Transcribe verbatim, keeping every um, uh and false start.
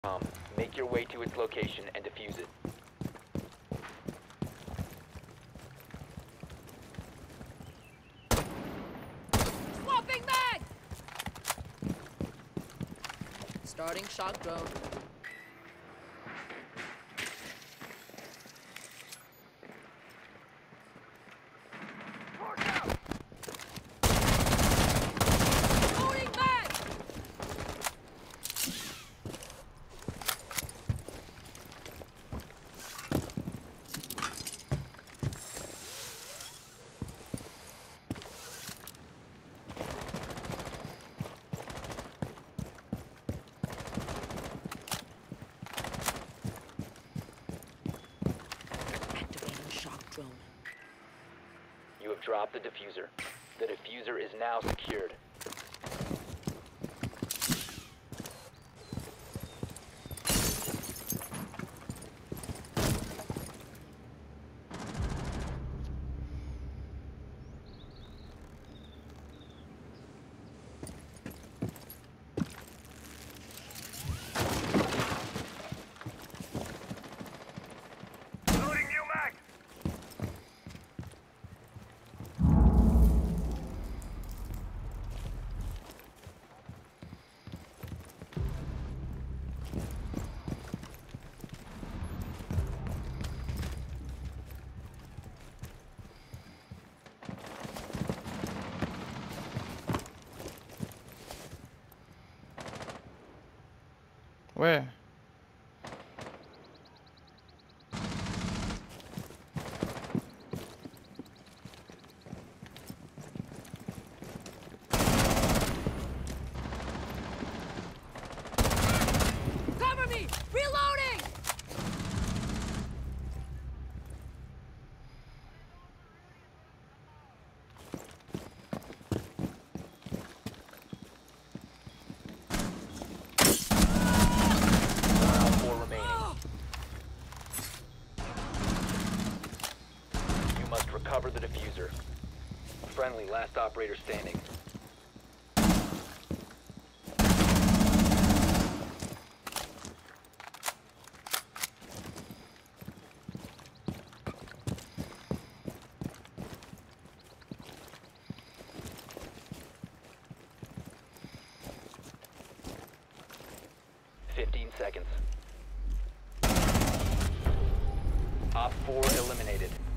Um, make your way to its location and defuse it. Swapping mag! Starting shock drone. Loading mag! Activating shock drone. You have dropped the diffuser. The diffuser is now secured. Loading new mag! Where? Cover me! Reloading! Four remaining. You must recover the diffuser. Friendly, last operator standing. Fifteen seconds. Op four eliminated.